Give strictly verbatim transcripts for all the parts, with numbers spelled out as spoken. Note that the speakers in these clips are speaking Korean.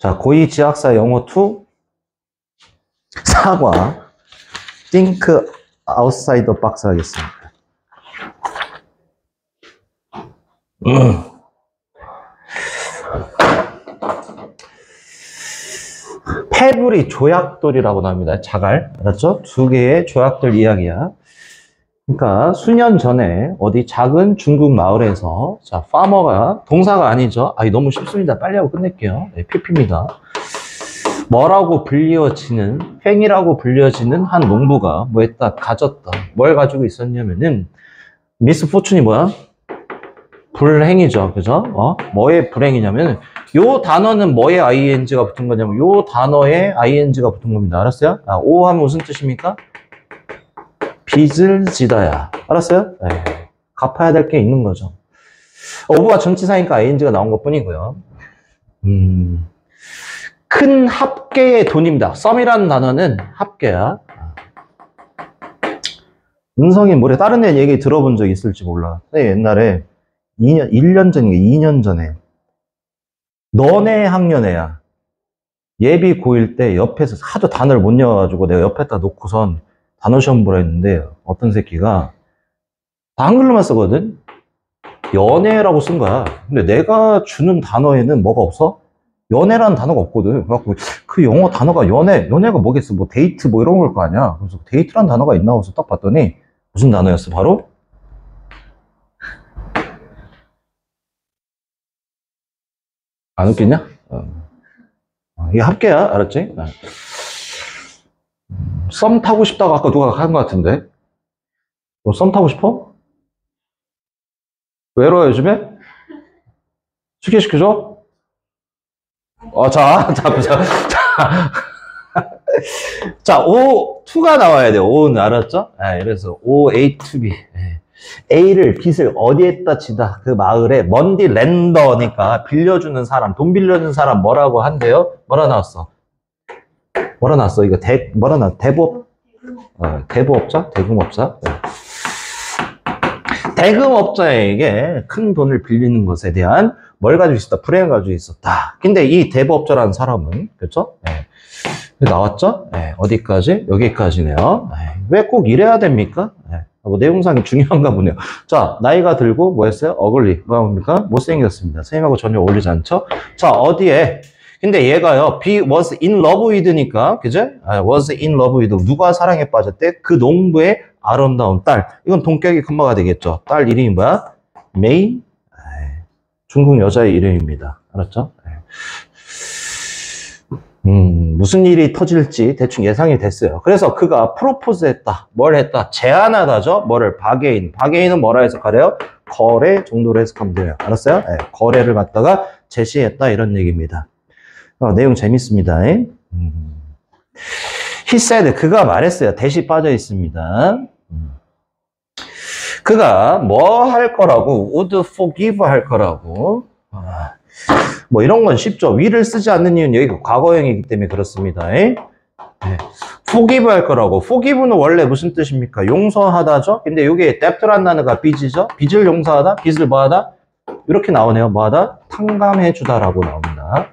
자, 고이 지학사 영어 이 사과 think outside the box 하겠습니다. 음. 패브리 조약돌이라고 나옵니다. 자갈. 알았죠? 두 개의 조약돌 이야기야. 그러니까 수년 전에 어디 작은 중국 마을에서 자, 파머가 동사가 아니죠. 아, 너무 쉽습니다. 빨리 하고 끝낼게요. 네, 피피입니다. 뭐라고 불리워지는 횡이라고 불려지는 한 농부가 뭐 했다 가졌다. 뭘 가지고 있었냐면은 미스 포춘이 뭐야? 불행이죠. 그죠? 어? 뭐의 불행이냐면 요 단어는 뭐의 ing가 붙은 거냐면 요 단어에 ing가 붙은 겁니다. 알았어요? 아, 오 하면 무슨 뜻입니까? 빚을 지다야. 알았어요? 네. 갚아야 될 게 있는 거죠. 오브가 전치사니까 ing가 나온 것 뿐이고요. 음, 큰 합계의 돈입니다. 썸이라는 단어는 합계야. 은성이 뭐래 다른 애 얘기 들어본 적 있을지 몰라. 옛날에 이 년, 일 년 전인가 이 년 전에 너네 학년애야. 예비 고일 때 옆에서 하도 단어를 못 외워가지고 내가 옆에다 놓고선 단어 시험 보라 했는데 어떤 새끼가 다 한글로만 쓰거든? 연애라고 쓴 거야. 근데 내가 주는 단어에는 뭐가 없어? 연애라는 단어가 없거든. 그래갖고 그 영어 단어가 연애, 연애가 뭐겠어? 뭐 데이트 뭐 이런 걸 거 아니야. 그래서 데이트라는 단어가 있나 해서 딱 봤더니 무슨 단어였어? 바로? 안 웃겠냐? 어. 이게 합계야. 알았지? 썸 타고 싶다고 아까 누가 한 것 같은데? 너 썸 타고 싶어? 외로워 요즘에? 소개시켜줘? 어, 자, 자, 자, 자. 자, O, 이가 나와야 돼요. O는 알았죠? 네, 그래서 O, A, to B. 네. A를, 빚을 어디에다 지다. 그 마을에, 먼디 렌더니까 빌려주는 사람, 돈 빌려주는 사람 뭐라고 한대요? 뭐라 나왔어? 뭐라 나왔어? 이거 대, 뭐라 나왔어? 대부업? 어, 대부업자? 대금업자? 네. 대금업자에게 큰 돈을 빌리는 것에 대한 뭘 가지고 있었다? 불행을 가지고 있었다. 근데 이 대부업자라는 사람은, 그쵸? 네. 나왔죠? 네. 어디까지? 여기까지네요. 네. 왜 꼭 이래야 됩니까? 네. 뭐 내용상이 중요한가 보네요. 자, 나이가 들고 뭐 했어요? 어글리. 뭐합니까? 못생겼습니다. 선생님하고 전혀 어울리지 않죠? 자, 어디에? 근데 얘가요, be was in love with니까, 그죠? 아, was in love with. 누가 사랑에 빠졌대? 그 농부의 아름다운 딸. 이건 동격이 큰마가 되겠죠. 딸 이름이 뭐야? 메이? 중국 여자의 이름입니다. 알았죠? 음, 무슨 일이 터질지 대충 예상이 됐어요. 그래서 그가 프로포즈 했다. 뭘 했다? 제안하다죠? 뭐를? 바게인. 바게인은 뭐라 해석하래요? 거래 정도로 해석하면 돼요. 알았어요? 네, 거래를 갖다가 제시했다. 이런 얘기입니다. 어, 내용 재밌습니다. 음. He said, 그가 말했어요. 대시 빠져 있습니다. 음. 그가 뭐 할 거라고? would forgive 할 거라고. 아, 뭐 이런 건 쉽죠. 위를 쓰지 않는 이유는 여기가 과거형이기 때문에 그렇습니다. 네. forgive 할 거라고. forgive는 원래 무슨 뜻입니까? 용서하다죠. 근데 이게 debt라는 단어가 빚이죠. 빚을 용서하다, 빚을 뭐하다? 이렇게 나오네요. 뭐하다? 탕감해주다라고 나옵니다.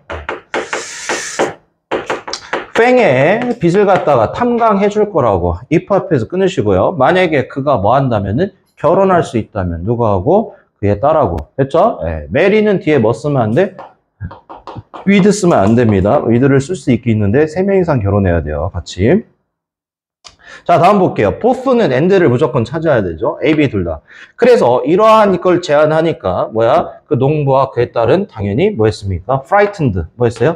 팽에 빚을 갖다가 탐강해 줄 거라고 if 앞에서 끊으시고요. 만약에 그가 뭐 한다면은 결혼할 수 있다면 누구하고? 그의 딸하고. 됐죠? 네. 메리는 뒤에 뭐 쓰면 안 돼? with 쓰면 안 됩니다. with를 쓸 수 있긴 있는데 세 명 이상 결혼해야 돼요. 같이. 자, 다음 볼게요. both는 and를 무조건 찾아야 되죠. A, B 둘 다. 그래서 이러한 걸 제안하니까 뭐야? 그 농부와 그의 딸은 당연히 뭐 했습니까? frightened. 뭐 했어요?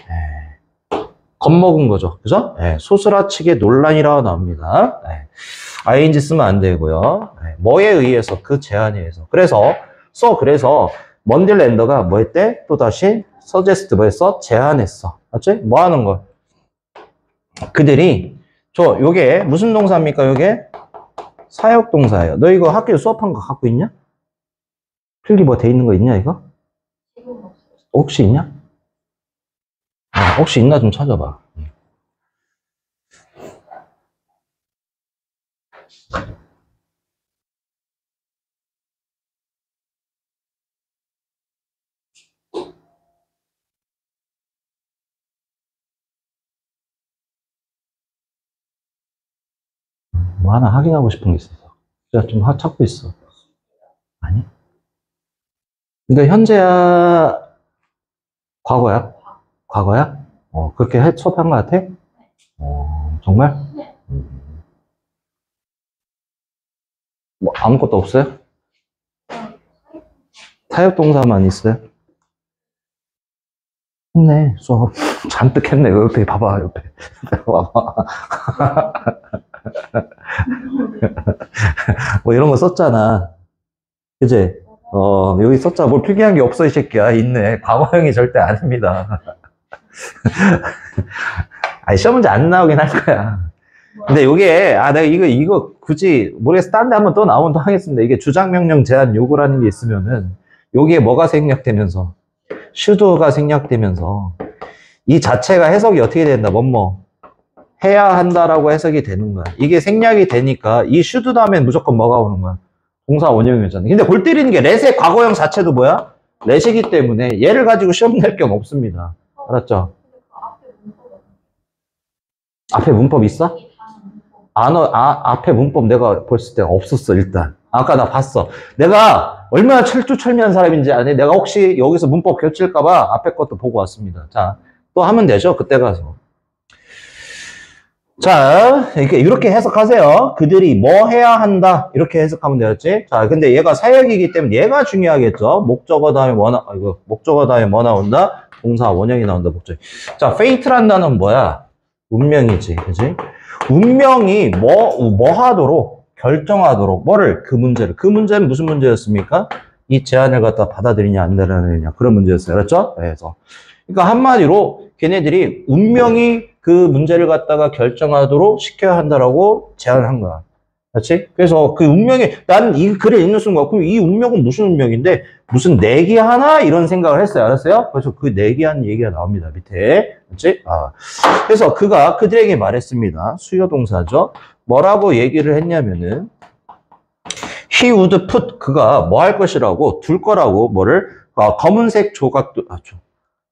겁먹은 거죠. 그죠? 네, 소스라치게 논란이라고 나옵니다. 네, ing 쓰면 안 되고요. 네, 뭐에 의해서? 그 제안에 의해서. 그래서, so, 그래서, 먼딜랜더가 뭐 했대? 또 다시, suggest 뭐 했어? 제안했어. 맞지? 뭐 하는 걸? 그들이, 저, 요게, 무슨 동사입니까, 요게? 사역동사예요. 너 이거 학교에 수업한 거 갖고 있냐? 필기 뭐 돼 있는 거 있냐, 이거? 혹시 있냐? 혹시 있나 좀 찾아봐. 뭐 하나 확인하고 싶은 게 있어서. 제가 좀 하- 찾고 있어. 아니? 근데 현재야, 과거야? 과거야? 어, 그렇게 해, 수업한 것 같아? 어, 정말? 음. 뭐, 아무것도 없어요? 사역동사만 있어요? 했네, 수업. 잔뜩 했네, 옆에 봐봐, 옆에. 봐봐. 뭐 이런 거 썼잖아. 그지? 어, 여기 썼잖아. 뭘 필기한 게 없어, 이 새끼야. 있네. 과거형이 절대 아닙니다. 아니, 시험 문제 안 나오긴 할 거야. 근데 이게, 아, 내가 이거, 이거 굳이, 모르겠어. 딴 데 한번 또 나오면 또 하겠습니다. 이게 주장명령 제한 요구라는 게 있으면은, 여기에 뭐가 생략되면서, 슈드가 생략되면서, 이 자체가 해석이 어떻게 된다, 뭐뭐. 해야 한다라고 해석이 되는 거야. 이게 생략이 되니까, 이 슈드 다음엔 무조건 뭐가 오는 거야? 동사 원형이잖아. 근데 골 때리는 게 렛의 과거형 자체도 뭐야? 렛이기 때문에 얘를 가지고 시험 낼 겸 없습니다. 알았죠? 앞에 문법 있어? 안, 어, 아, 앞에 문법 내가 봤을 때 없었어, 일단. 아까 나 봤어. 내가 얼마나 철두철미한 사람인지 아니? 내가 혹시 여기서 문법 겹칠까봐 앞에 것도 보고 왔습니다. 자, 또 하면 되죠? 그때 가서. 자, 이렇게, 이렇게 해석하세요. 그들이 뭐 해야 한다. 이렇게 해석하면 되겠지? 자, 근데 얘가 사역이기 때문에 얘가 중요하겠죠? 목적어 다음에 뭐 나, 이거, 목적어 다음에 뭐 나온다? 동사 원형이 나온다, 목적. 자, fate란 단어는 뭐야? 운명이지, 그지? 운명이 뭐, 뭐 하도록, 결정하도록, 뭐를, 그 문제를. 그 문제는 무슨 문제였습니까? 이 제안을 갖다 받아들이냐, 안 받아들이냐. 그런 문제였어요. 그렇죠? 그래서. 그러니까 한마디로 걔네들이 운명이 그 문제를 갖다가 결정하도록 시켜야 한다라고 제안을 한 거야. 그렇지? 그래서 그 운명이, 난 이 글을 읽는 순간, 그럼 이 운명은 무슨 운명인데, 무슨 내기하나? 이런 생각을 했어요. 알았어요? 그래서 그 내기한 얘기가 나옵니다. 밑에. 그렇지? 아. 그래서 그가 그들에게 말했습니다. 수요 동사죠. 뭐라고 얘기를 했냐면은, he would put, 그가 뭐 할 것이라고, 둘 거라고, 뭐를, 아, 검은색 조각도, 아, 조,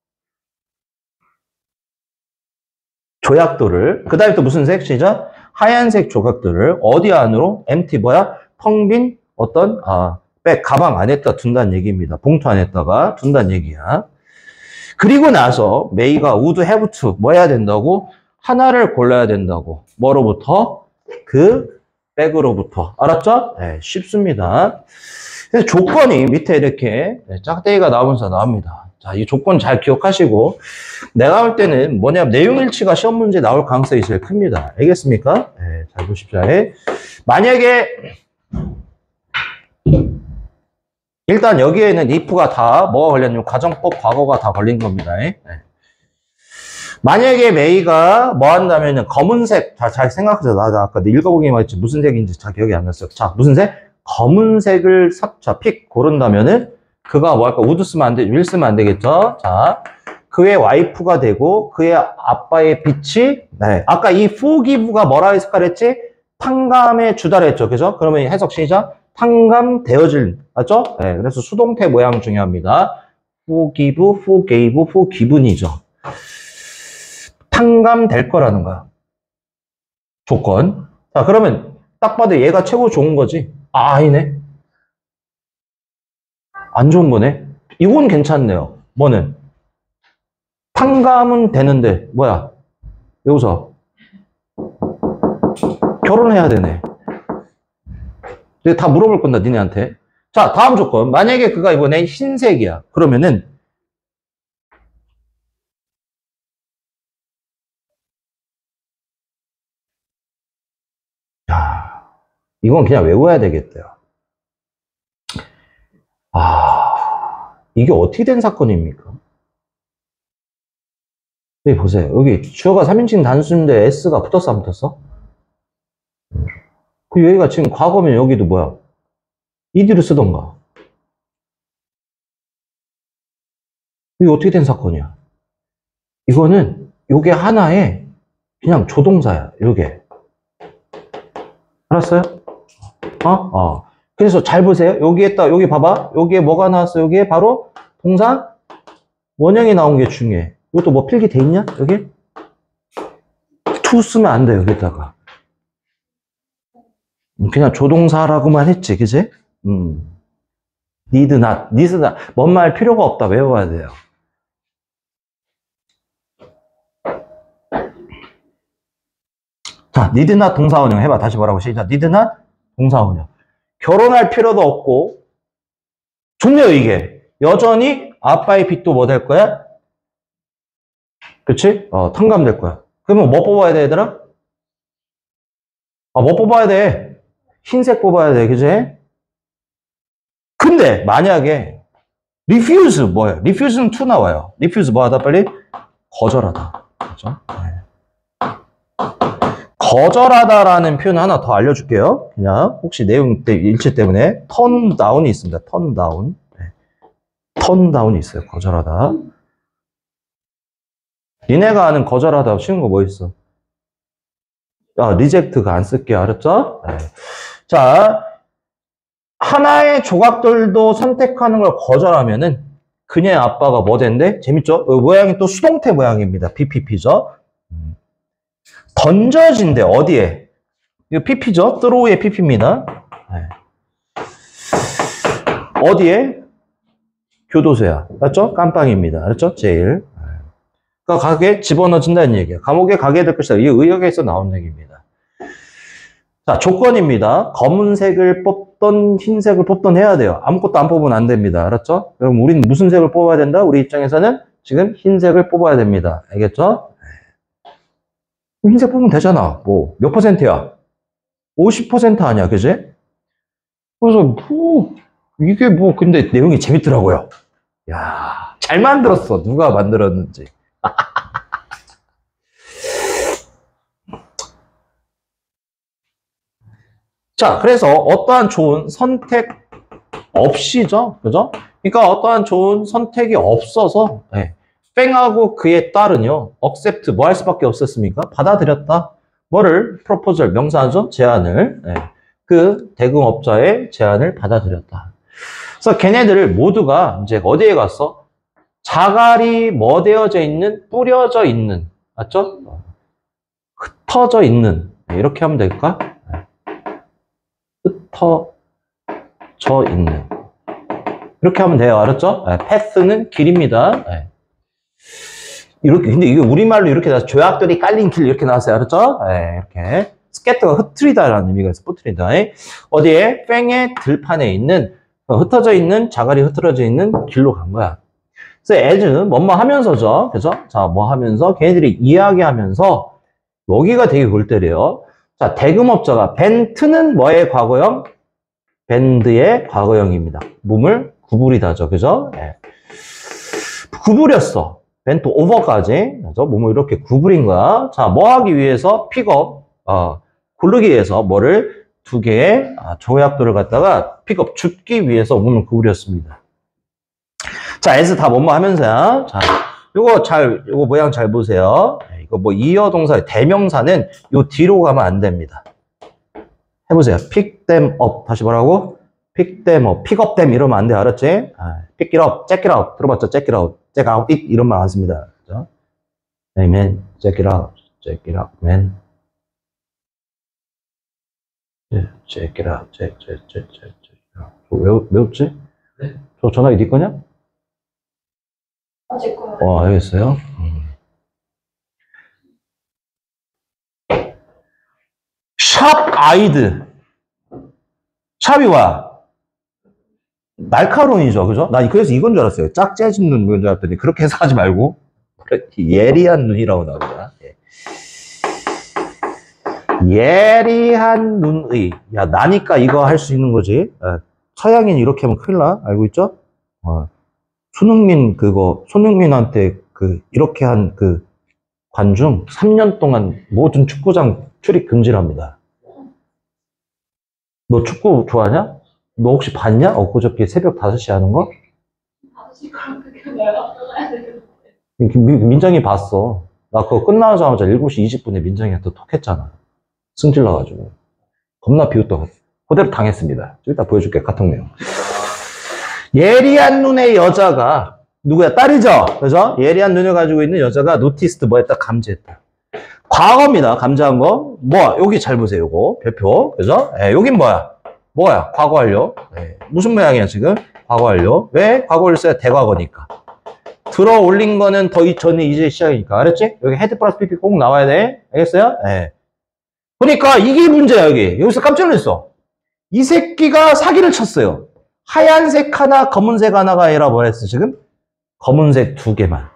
조약돌을, 그 다음에 또 무슨 색? 시작. 하얀색 조각들을 어디 안으로? empty 뭐야? 텅 빈 어떤 아, 백 가방 안에다 둔다는 얘기입니다. 봉투 안에다가 둔다는 얘기야. 그리고 나서 메이가 would have to 뭐 해야 된다고? 하나를 골라야 된다고. 뭐로부터? 그 백으로부터. 알았죠? 네, 쉽습니다. 그래서 조건이 밑에 이렇게 짝대기가 나오면서 나옵니다. 자, 이 조건 잘 기억하시고, 내가 볼 때는 뭐냐면 내용일치가 시험 문제 나올 가능성이 제일 큽니다. 알겠습니까? 네, 잘 보십시오. 만약에 일단 여기에는 if가 다 뭐가 걸렸냐면 가정법 과거가 다 걸린 겁니다. 네. 만약에 메이가 뭐 한다면은 검은색, 자, 잘 생각하세요. 나 아까 읽어보기만 했지 무슨 색인지 잘 기억이 안 났어요. 자, 무슨 색? 검은색을 삽, 자, 픽 고른다면은 그가 뭐 할까? 우드 쓰면 안 돼, 윌 쓰면 안 되겠죠? 자, 그의 와이프가 되고 그의 아빠의 빛이, 네. 아까 이 forgive가 뭐라 해서 그랬지? 탕감에 주다랬죠. 그죠? 그러면 해석 시작. 탕감되어질, 맞죠? 네. 그래서 수동태 모양 중요합니다. forgive, forgave, forgiven이죠. 탕감될 거라는 거야. 조건. 자, 그러면 딱 봐도 얘가 최고 좋은 거지. 아, 아니네. 안 좋은 거네. 이건 괜찮네요. 뭐는? 탕감은 되는데, 뭐야? 여기서. 결혼해야 되네. 다 물어볼 건다, 니네한테. 자, 다음 조건. 만약에 그가 이번에 흰색이야. 그러면은, 야, 이건 그냥 외워야 되겠대요. 아, 이게 어떻게 된 사건입니까? 여기 보세요. 여기 주어가 삼 인칭 단수인데 S가 붙었어, 안 붙었어? 그 여기가 지금 과거면 여기도 뭐야? 이디로 쓰던가. 이게 어떻게 된 사건이야? 이거는 요게 하나의 그냥 조동사야. 요게. 알았어요? 어? 어. 그래서 잘 보세요. 여기에다 여기 봐봐. 여기에 뭐가 나왔어? 여기에 바로 동사 원형이 나온 게 중요해. 이것도 뭐 필기 돼 있냐? 여기? to 쓰면 안 돼, 여기다가. 그냥 조동사라고만 했지, 그지? 음. need not, need not. 뭔 말 필요가 없다. 외워야 돼요. 자, need not 동사원형 해봐. 다시 뭐라고 시작. need not 동사원형. 결혼할 필요도 없고, 좋네요, 이게. 여전히 아빠의 빚도 뭐 될 거야? 그치? 어, 탕감될 거야. 그러면 뭐 뽑아야 돼, 얘들아? 아, 뭐 뽑아야 돼? 흰색 뽑아야 돼, 그치? 근데, 만약에, refuse 뭐예요? refuse는 to 나와요. refuse 뭐 하다, 빨리? 거절하다. 그죠? 네. 거절하다라는 표현 하나 더 알려줄게요. 그냥, 혹시 내용 일치 때문에, turn down이 있습니다. turn down. 네. turn down이 있어요. 거절하다. 니네가 아는 거절하다 쉬운 거 뭐 있어? 아, 리젝트가 안 쓸게, 알았죠? 네. 자, 하나의 조각들도 선택하는 걸 거절하면은 그녀의 아빠가 뭐 된대? 재밌죠? 모양이 또 수동태 모양입니다. 비피피죠? 던져진대, 어디에? 이거 피피죠? throw의 피피입니다. 네. 어디에? 교도소야. 맞죠? 깜빵입니다. 알았죠? 제일. 그러니까 가게에 집어넣어진다는 얘기야. 감옥에 가게 될 것이다. 이 의역에서 나온 얘기입니다. 자, 조건입니다. 검은색을 뽑던 흰색을 뽑던 해야 돼요. 아무것도 안 뽑으면 안 됩니다. 알았죠? 그럼 우리는 무슨 색을 뽑아야 된다? 우리 입장에서는 지금 흰색을 뽑아야 됩니다. 알겠죠? 흰색 뽑으면 되잖아. 뭐 몇 퍼센트야? 오십 퍼센트 아니야, 그지? 그래서 뭐 이게 뭐 근데 내용이 재밌더라고요. 야, 잘 만들었어. 누가 만들었는지. 자, 그래서 어떠한 좋은 선택 없이죠, 그죠? 그러니까 어떠한 좋은 선택이 없어서 네. 뺑하고 그에 따른요, accept 뭐 할 수밖에 없었습니까? 받아들였다. 뭐를? proposal 명사죠, 제안을. 네. 그 대금업자의 제안을 받아들였다. 그래서 걔네들 모두가 이제 어디에 갔어? 자갈이 뭐 되어져 있는, 뿌려져 있는, 맞죠? 흩어져 있는. 이렇게 하면 될까? 흩어져 있는. 이렇게 하면 돼요. 알았죠? 네, 패스는 길입니다. 네. 이렇게, 근데 이게 우리말로 이렇게 나와서 조약돌이 깔린 길 이렇게 나왔어요. 알았죠? 네, 이렇게. 스캐터가 흩트리다라는 의미가 있어. 뿌트리다. 어디에? 뺑의 들판에 있는, 흩어져 있는, 자갈이 흐트러져 있는 길로 간 거야. 그래서 as, 뭐뭐 하면서죠. 그죠? 자, 뭐 하면서, 걔네들이 이야기하면서, 여기가 되게 골 때려요. 자, 대금업자가, 벤트는 뭐의 과거형? 밴드의 과거형입니다. 몸을 구부리다죠. 그죠? 네. 구부렸어. 벤트 오버까지. 그죠? 몸을 이렇게 구부린 거야. 자, 뭐 하기 위해서? 픽업, 어, 고르기 위해서 뭐를? 두 개의 조약돌을 갖다가 픽업, 줍기 위해서 몸을 구부렸습니다. 자, as 다 뭐뭐 하면서요. 자, 요거 잘, 요거 모양 잘 보세요. 이거 뭐 이어 동사의 대명사는 요 뒤로 가면 안 됩니다. 해보세요. pick them up. 다시 뭐라고? pick them up. pick up them 이러면 안 돼. 알았지? 아, pick it up. check it out. 들어봤죠? check it out. check out it. 이런 말 안 씁니다. 그죠? Amen. check it out. check it out, man. check it out. check, check, check, check, check. 왜, 왜 웃지? 네. 저 전화기 네 거냐? 아, 제 거요. 어, 알겠어요. 음. 샵 아이드. 샵이 와. 날카로운이죠. 그죠? 나 그래서 이건 줄 알았어요. 짝 재진 눈, 이건 줄 알았더니 그렇게 해서 하지 말고. 예리한 눈이라고 나오더라. 예. 예리한 눈의. 야, 나니까 이거 할 수 있는 거지. 예. 서양인 이렇게 하면 큰일 나. 알고 있죠? 어. 손흥민 그거 손흥민한테 그 이렇게 한 그 관중 삼 년 동안 모든 축구장 출입 금지랍니다. 너 축구 좋아하냐? 너 혹시 봤냐? 엊그저께 새벽 다섯 시에 하는 거? 다섯 시 그럼 그게 내가 떠나야 되는데. 민정이 봤어. 나 그거 끝나자마자 일곱 시 이십 분에 민정이한테 톡 했잖아. 승질나가지고. 겁나 비웃다가 그대로 당했습니다. 좀 이따 보여줄게. 카톡 내용. 예리한 눈의 여자가 누구야? 딸이죠? 그죠? 예리한 눈을 가지고 있는 여자가 노티스트 뭐 했다? 감지했다. 과거입니다. 감지한 거. 뭐, 여기 잘 보세요. 요거. 별표. 그죠? 예, 여긴 뭐야? 뭐야? 과거 완료. 예, 무슨 모양이야, 지금? 과거 완료. 왜? 과거 완료 써야 대과거니까. 들어 올린 거는 더 전이 이제 시작이니까. 알았지? 여기 헤드 플러스 피피 꼭 나와야 돼. 알겠어요? 예. 그러니까 이게 문제야, 여기. 여기서 깜짝 놀랐어. 이 새끼가 사기를 쳤어요. 하얀색 하나, 검은색 하나가 아니라 뭐랬어, 지금? 검은색 두 개만.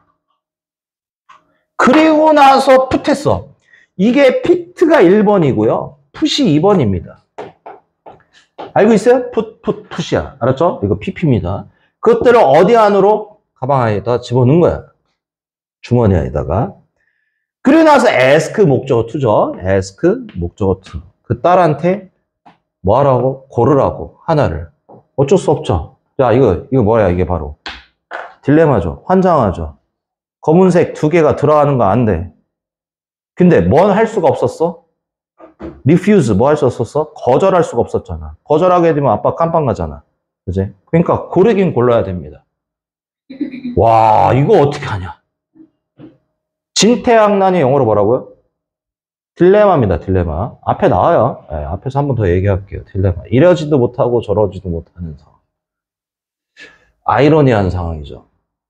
그리고 나서 풋했어. 이게 피트가 일 번이고요. 풋이 이 번입니다. 알고 있어요? 풋, 풋, 풋이야. 알았죠? 이거 피피입니다. 그것들을 어디 안으로? 가방 안에다 집어넣은 거야. 주머니 안에다가. 그리고 나서 ask 목적어 to죠. ask 목적어 to. 그 딸한테 뭐 하라고? 고르라고. 하나를. 어쩔 수 없죠. 자, 이거, 이거 뭐야, 이게 바로. 딜레마죠. 환장하죠. 검은색 두 개가 들어가는 거 안 돼. 근데 뭔 할 수가 없었어? refuse 뭐 할 수 없었어? 거절할 수가 없었잖아. 거절하게 되면 아빠 깜빵 가잖아. 그지? 그러니까 고르긴 골라야 됩니다. 와, 이거 어떻게 하냐? 진퇴양난이 영어로 뭐라고요? 딜레마입니다. 딜레마. 앞에 나와요. 네, 앞에서 한 번 더 얘기할게요. 딜레마. 이러지도 못하고 저러지도 못하는 상황. 아이러니한 상황이죠.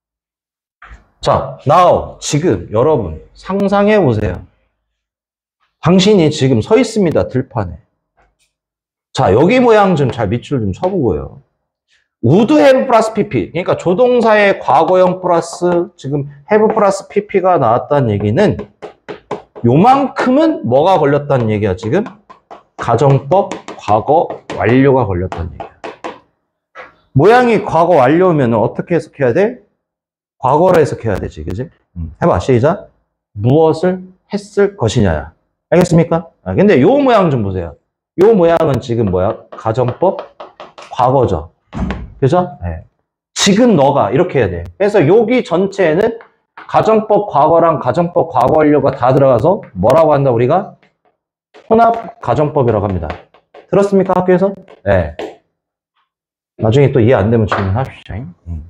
자, now 지금 여러분 상상해 보세요. 당신이 지금 서 있습니다. 들판에. 자, 여기 모양 좀 잘 밑줄 좀 쳐보고요. would have 플러스 pp. 그러니까 조동사의 과거형 플러스 지금 have 플러스 pp가 나왔다는 얘기는 요만큼은 뭐가 걸렸다는 얘기야, 지금? 가정법 과거 완료가 걸렸다는 얘기야. 모양이 과거 완료면 어떻게 해석해야 돼? 과거로 해석해야 되지, 그지? 음, 해봐, 시작. 무엇을 했을 것이냐야. 알겠습니까? 아, 근데 요 모양 좀 보세요. 요 모양은 지금 뭐야? 가정법 과거죠. 그죠? 네. 지금 너가 이렇게 해야 돼. 그래서 여기 전체에는 가정법 과거랑 가정법 과거 완료가 다 들어가서 뭐라고 한다, 우리가? 혼합 가정법이라고 합니다. 들었습니까, 학교에서? 네. 나중에 또 이해 안 되면 질문합시다. 음.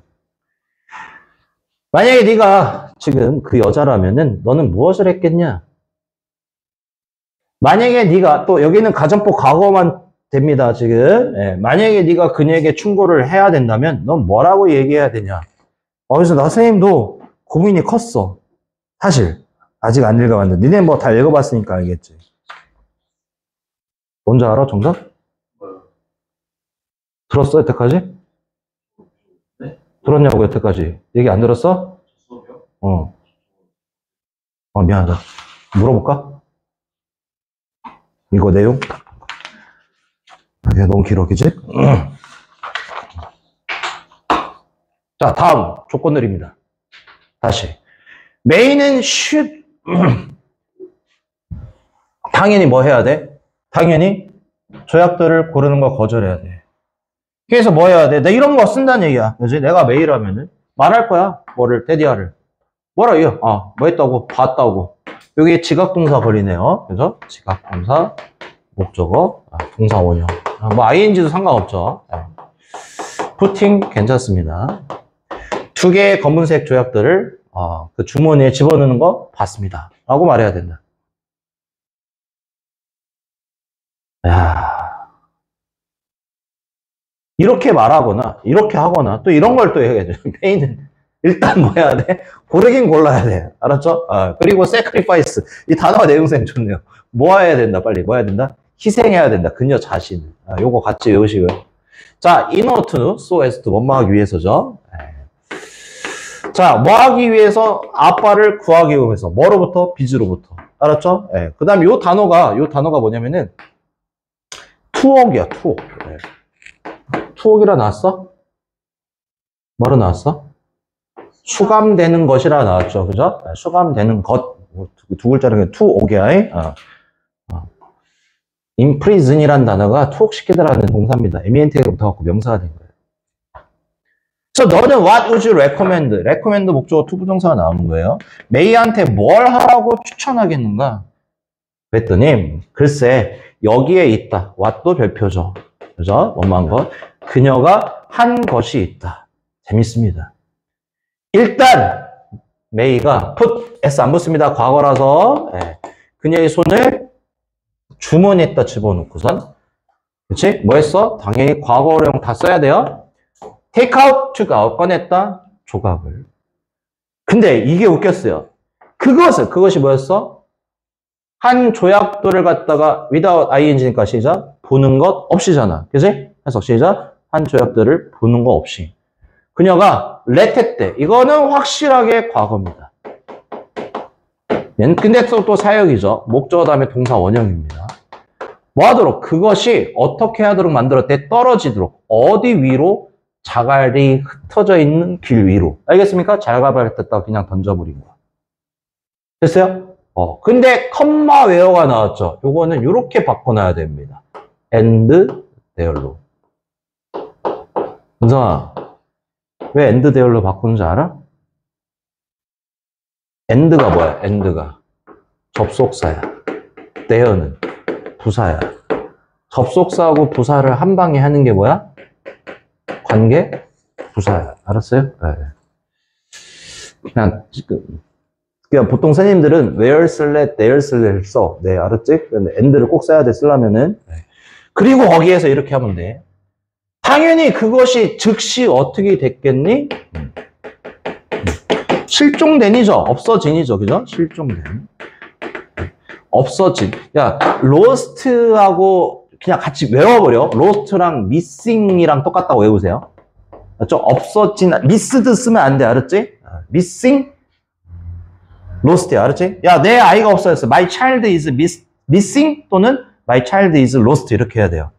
만약에 네가 지금 그 여자라면은 너는 무엇을 했겠냐? 만약에 네가 또 여기는 가정법 과거만 됩니다, 지금. 예, 만약에 네가 그녀에게 충고를 해야 된다면 넌 뭐라고 얘기해야 되냐? 어, 그래서 나 선생님도 고민이 컸어. 사실 아직 안 읽어봤는데 니네 뭐 다 읽어봤으니까 알겠지. 뭔지 알아, 정답? 들었어, 여태까지? 네? 들었냐고, 여태까지? 얘기 안 들었어? 어. 어, 미안하다. 물어볼까? 이거 내용? 이게 너무 길어, 그지? 자, 다음 조건들입니다. 다시. 메인은 should. 당연히 뭐 해야 돼? 당연히 조약들을 고르는 거 거절해야 돼. 그래서 뭐 해야 돼? 나 이런 거 쓴다는 얘기야. 그지? 내가 메일 하면은 말할 거야. 뭐를, 테디아를. 뭐라, 이거? 아, 뭐 했다고? 봤다고. 여기 지각동사 걸리네요. 그죠? 지각동사, 목적어, 아, 동사 원형. 아, 뭐, 아이엔지도 상관없죠. 네. 푸팅 괜찮습니다. 두 개의 검은색 조약들을, 어, 그 주머니에 집어넣는 거 봤습니다. 라고 말해야 된다. 야, 이렇게 말하거나, 이렇게 하거나, 또 이런 걸 또 해야죠. 메인은 일단 뭐 해야 돼? 고르긴 골라야 돼. 알았죠? 아, 그리고 sacrifice. 이 단어가 내용상 좋네요. 뭐 해야 된다, 빨리. 뭐 해야 된다? 희생해야 된다. 그녀 자신을. 아, 요거 같이 외우시고요. 자, in order to, so as to, 뭐뭐 하기 위해서죠. 네. 자, 뭐 하기 위해서? 아빠를 구하기 위해서. 뭐로부터? 빚으로부터. 알았죠? 네. 그 다음에 요 단어가, 요 단어가 뭐냐면은, 투옥이야, 투옥. 네. 투옥이라 나왔어? 뭐로 나왔어? 수감되는 것이라 나왔죠. 그죠? 네. 수감되는 것. 두 글자는 투옥이야. 어. 어. imprison이라는 단어가 투옥시키다라는 동사입니다. 엠이엔티가 붙어갖고 명사가 된 거예요. 그래서 너는 what would you recommend? recommend 목적어 to 부정사가 나오는 거예요. 메이한테 뭘 하라고 추천하겠는가? 그랬더니 글쎄 여기에 있다. what도 별표죠. 그죠? 뭐만 것. 그녀가 한 것이 있다. 재밌습니다. 일단 메이가 put s 안 붙습니다. 과거라서 네. 그녀의 손을 주머니에다 집어넣고선, 그치? 뭐 했어? 당연히 과거형 다 써야 돼요. take out, took out, 꺼냈다, 조각을. 근데 이게 웃겼어요. 그것을, 그것이 뭐였어? 한 조약도를 갖다가 without ing니까 시작, 보는 것 없이잖아. 그치? 해석 시작, 한 조약도를 보는 거 없이. 그녀가 let 했대. 이거는 확실하게 과거입니다. 근데 또, 또 사역이죠. 목적어 다음에 동사 원형입니다. 뭐 하도록? 그것이 어떻게 하도록 만들었대? 떨어지도록. 어디 위로? 자갈이 흩어져 있는 길 위로. 알겠습니까? 자갈을 뜯다가 그냥 던져버린 거야. 됐어요? 어. 근데 컴마 웨어가 나왔죠. 요거는 이렇게 바꿔놔야 됩니다. and there로. 은성아, 왜 and there로 바꾸는지 알아? and가 뭐야? and가 접속사야. there는 부사야. 접속사하고 부사를 한 방에 하는 게 뭐야? 관계 부사야. 알았어요? 네. 그냥 지금 그냥 보통 선생님들은 where 쓸래, there 쓸래 써. 네, 알았지? 근데 and를 꼭 써야 돼, 쓰려면은. 네. 그리고 거기에서 이렇게 하면 돼. 당연히 그것이 즉시 어떻게 됐겠니? 음. 실종된이죠. 없어진이죠. 그죠? 실종된. 없어진. 야, lost하고 그냥 같이 외워버려. lost랑 missing이랑 똑같다고 외우세요. 맞죠? 없어진, missed 쓰면 안 돼. 알았지? missing, lost. 알았지? 야, 내 아이가 없어졌어. My child is miss, missing 또는 my child is lost. 이렇게 해야 돼요.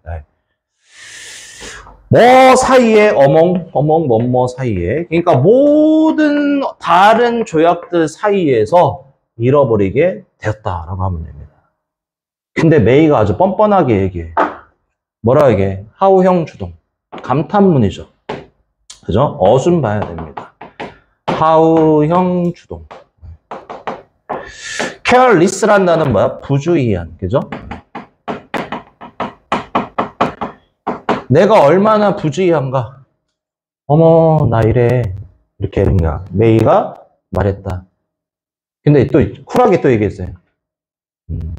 뭐 사이에, 어멍, 어멍, 뭐뭐 사이에. 그러니까 모든 다른 조약들 사이에서 잃어버리게 되었다라고 하면 됩니다. 근데 메이가 아주 뻔뻔하게 얘기해. 뭐라 얘기해? 하우형 주동. 감탄문이죠. 그죠? 어순 봐야 됩니다. 하우형 주동. careless란 단어는 뭐야? 부주의한. 그죠? 내가 얼마나 부주의한가? 어머, 나 이래. 이렇게 하는 거야. 메이가 말했다. 근데 또 쿨하게 또 얘기했어요. 음.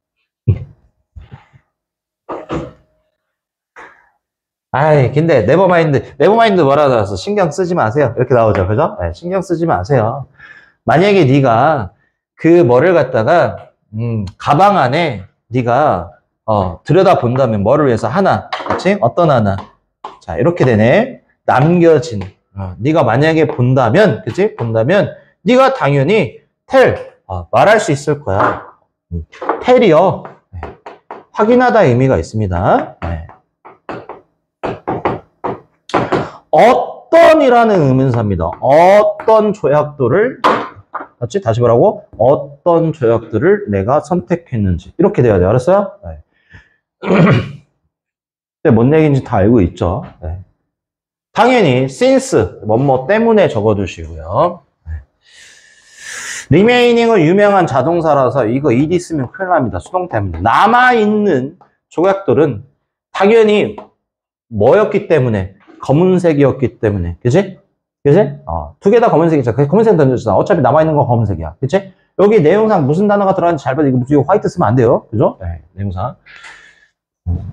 아이, 근데 네버마인드, 네버마인드 뭐라 나왔어? 신경 쓰지 마세요. 이렇게 나오죠, 그죠? 네, 신경 쓰지 마세요. 만약에 네가 그 뭐를 갖다가 음, 가방 안에 네가 어, 들여다 본다면 뭐를 위해서 하나, 그렇지? 어떤 하나? 자, 이렇게 되네. 남겨진. 어, 네가 만약에 본다면, 그렇지? 본다면 네가 당연히 텔 어, 말할 수 있을 거야. 음, 텔이요. 네. 확인하다 의미가 있습니다. 네. 어떤이라는 의문사입니다. 어떤 조약도를, 맞지? 다시 보라고? 어떤 조약들을 내가 선택했는지. 이렇게 돼야 돼. 알았어요? 네. 근데 뭔 얘기인지 다 알고 있죠. 네. 당연히 since, 뭐뭐 때문에 적어두시고요. 네. 리메이닝은 유명한 자동사라서 이거 ed 쓰면 큰일 납니다. 수동 때문에. 남아있는 조약들은 당연히 뭐였기 때문에? 검은색이었기 때문에. 그치? 그치? 어, 두 개 다 검은색이죠. 검은색 던져주잖아. 어차피 남아있는 건 검은색이야. 그치? 여기 내용상 무슨 단어가 들어가는지 잘 봐야 돼. 이거 화이트 쓰면 안 돼요. 그죠? 네, 내용상. 음.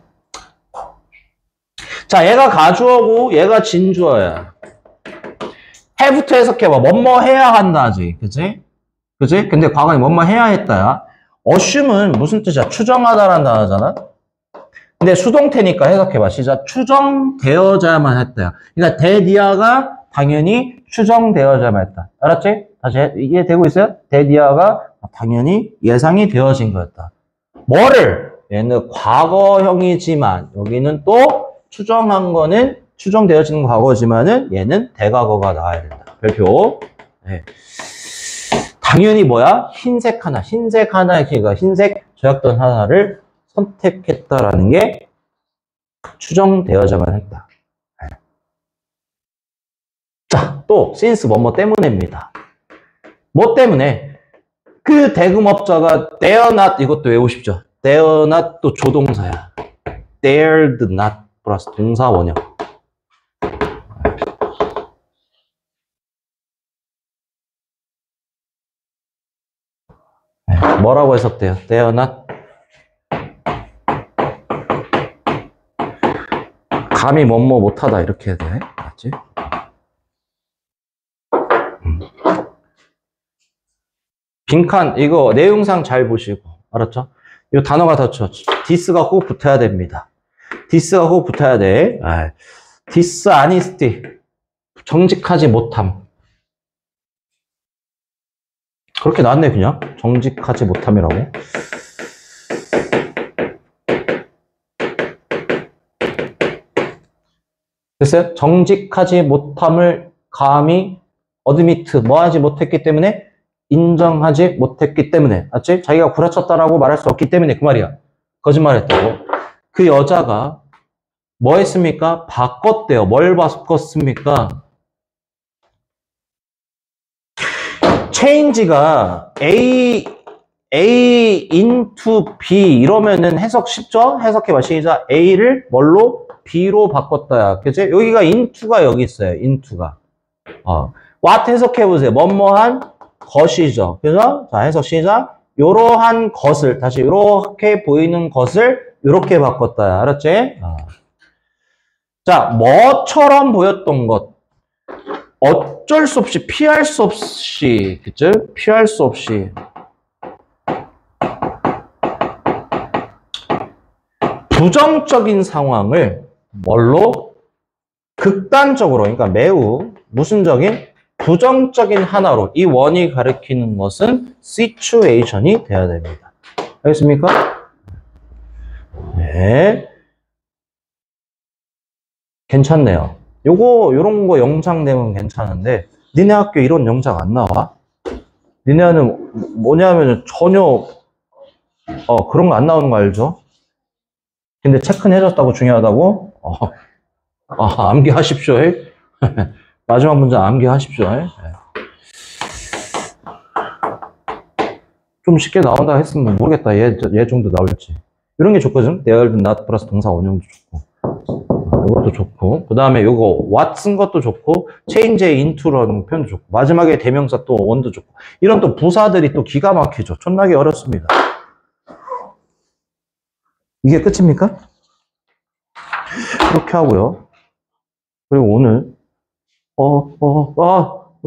자, 얘가 가주어고 얘가 진주어야. 해부터 해석해봐. 뭐뭐 해야 한다지. 그치? 그치? 근데 과거에 뭐뭐 해야 했다야. assume은 무슨 뜻이야? 추정하다라는 단어잖아. 근데 수동태니까 해석해봐. 시작. 추정되어져야만 했다야. 그러니까 데디아가 당연히 추정되어져야만 했다. 알았지? 다시 이해되고 있어요? 데디아가 당연히 예상이 되어진 거였다. 뭐를? 얘는 과거형이지만 여기는 또 추정한 거는 추정되어지는 과거지만은 얘는 대과거가 나와야 된다. 별표. 네. 당연히 뭐야? 흰색 하나. 흰색 하나의 키가 흰색 조약돈 하나를 선택했다라는 게 추정되어져만 했다. 자, 또 since 뭐뭐 때문에입니다. 뭐 때문에? 그 대금업자가 dare not 이것도 외우십시오. dare not 또 조동사야. dared not 플러스 동사 원형. 네, 뭐라고 해석돼요? They are not. 감히 뭐뭐 못하다 이렇게 해야 돼. 맞지? 음. 빈칸 이거 내용상 잘 보시고 알았죠? 이 단어가 덧쳐. 디스가 꼭 붙어야 됩니다. 디스가 꼭 붙어야 돼. 아, 디스아니스티 정직하지 못함. 그렇게 나왔네 그냥. 정직하지 못함이라고. 됐어요? 정직하지 못함을 감히 어드미트 뭐 하지 못했기 때문에 인정하지 못했기 때문에 맞지? 자기가 구라쳤다라고 말할 수 없기 때문에 그 말이야. 거짓말했다고. 그 여자가 뭐 했습니까? 바꿨대요. 뭘 바꿨습니까? change가 A, A into B 이러면은 해석 쉽죠? 해석해봐. 시작. A를 뭘로? B로 바꿨다야. 그치? 여기가 into가 여기 있어요. into가. 어. what 해석해보세요. 뭐뭐한 것이죠. 그래서 자 해석 시작. 요러한 것을 다시 요렇게 보이는 것을 요렇게 바꿨다야. 알았지? 어. 자, 뭐처럼 보였던 것. 어쩔 수 없이 피할 수 없이 그치? 피할 수 없이 부정적인 상황을 뭘로? 극단적으로 그러니까 매우 무슨적인 부정적인 하나로 이 원이 가리키는 것은 situation이 돼야 됩니다. 알겠습니까? 네. 괜찮네요. 요거, 요런 거 영장 내면 괜찮은데, 니네 학교 이런 영장 안 나와? 니네는 뭐냐면 전혀, 어, 그런 거 안 나오는 거 알죠? 근데 체크는 해줬다고 중요하다고? 어, 어 암기하십시오. 마지막 문제 암기하십시오. 좀 쉽게 나온다 했으면 모르겠다. 얘, 얘 정도 나올지. 이런 게 좋거든? they not 플러스 동사 원형도 좋고. 이것도 좋고, 그 다음에 요거 what 쓴 것도 좋고, change into라는 표현도 좋고, 마지막에 대명사 또 원도 좋고, 이런 또 부사들이 또 기가 막히죠. 존나게 어렵습니다. 이게 끝입니까? 이렇게 하고요. 그리고 오늘 어, 어, 아,